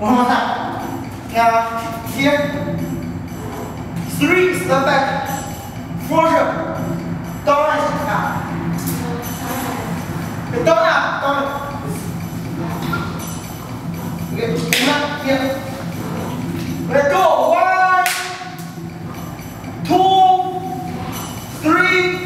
One more time. Now, here. 3, step back. 4 是 down and up. Down up, down. Okay, here. Let's go. 1, 2, 3.